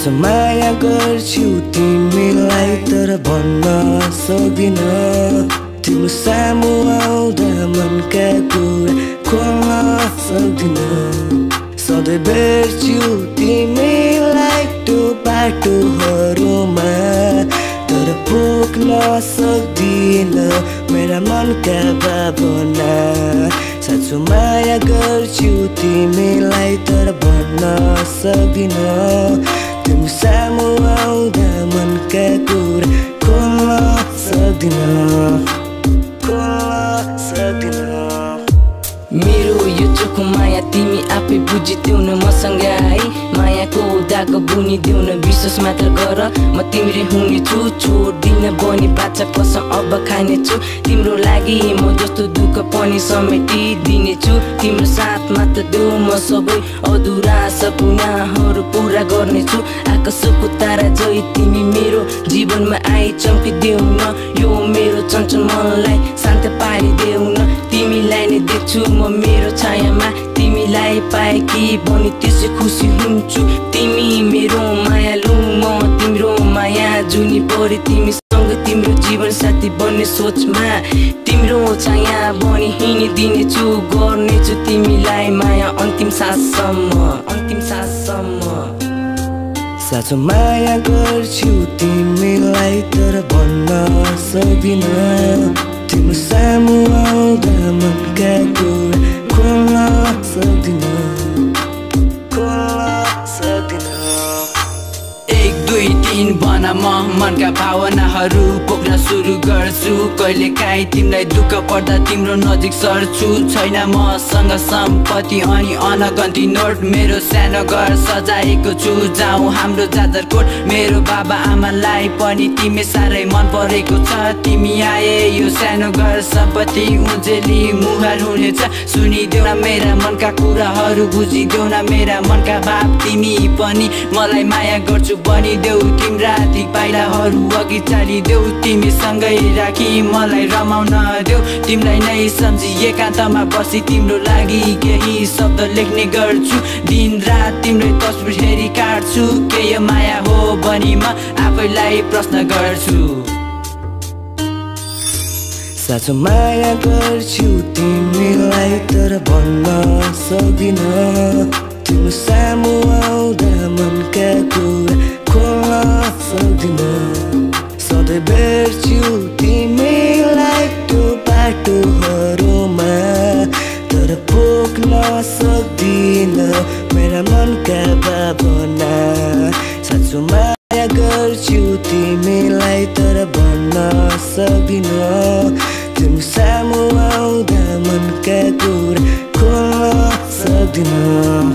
साँचो माया गर्छु तिमीलाई तर भन्न सक्दिन। तिम्रो सामु आउँदा मनका कुरा खोल्न सक्दिन। सधैँ भेट्छु तिमीलाई त्यो बाटोहरूमा तर पुग्न सक्दिन मेरा मनका भावना। साँचो माया गर्छु तिमीलाई तर भन्न सक्दिन। तिम्रो सामु आउँदा मनका कुरा खोल्न सक्दिन। मेरो यो चोखो माया तिमी आफै बुझिदेऊ न मसँग आई। मायाको धागो बुनिदेऊ न विश्वास मात्र गर म तिम्रै हुनेछु। छोड्दिन बनी बाछा कसम अब खानेछु। तिम्रो लागि म जस्तो दुःख पनि समेटिदिनेछु। तिम्रो साथ मात्र देऊ म सबै अधुरा सपनाहरू पुरा गर्नेछु। आकाशको तारा जै तिमी मेरो जीवनमा आई चम्किदेऊ न। यो मेरो चञ्चल मनलाई शान्त पारिदेऊ न। तिमीलाई नै देख्छु म मेरो छायामा। तिमीलाई पाए कि भनी त्यसै खुसी हुन्छु। तिमी मेरो मायालु म तिम्रो माया जुनी परे तिमीसँग तिम्रो जीवन साथी बन्ने सोचमा। तिम्रो छाया बनी हिँडिदिनेछु। गर्नेछु तिमीलाई माया अन्तिम साससम्म। साँचो माया गर्छु तिमीलाई तर भन्न सक्दिन। तिम्रो सामु आउँदा मनका कुरा खोल्न सक्दिन। 1 2 3 बना म मनका भावनाहरू पोख्न सुरु गर्छु। कहिले काहीँ तिमीलाई दुःख पर्दा तिम्रो नजिक सर्छु। छैन मसँग सम्पत्ति अनि अनगन्ती नोट। मेरो सानो घर सजाएको छु जाउँ हाम्रो जाजरकोट। मेरो बाबा आमालाई पनि तिमी साह्रै मन परेको छ। तिमी आए यो सानो घर सम्पत्ति उजेली मुहार हुनेछ। सुनिदेऊ न मेरा मनका कुराहरू बुझिदेऊ न मेरा मनका भाव। तिमी पनि मलाई माया गर्छु भनिदेऊ। तिम्रा ती पाइलाहरू अघि चालिदेऊ। तिमीसँगै राखी मलाई रमाउन देऊ। तिमीलाई नै सम्झी एकान्तमा बसी तिम्रो लागि केही शब्द लेख्ने गर्छु। दिन रात तिम्रै तस्बिर हेरी काट्छु। के यो माया हो भनी म आफैलाई प्रश्न गर्छु। साँचो माया गर्छु तिमीलाई तर भन्न सक्दिन। तिम्रो सामु आउँदा मनका कुरा खोल्न सक्दिन। सधैँ भेट्छु तिमीलाई त्यो बाटोहरूमा तर पुग्न सक्दिन मेरा मनका भावना। साँचो माया गर्छु तिमीलाई तर भन्न सक्दिन। तिम्रो सामु आउँदा मनका कुरा खोल्न सक्दिन।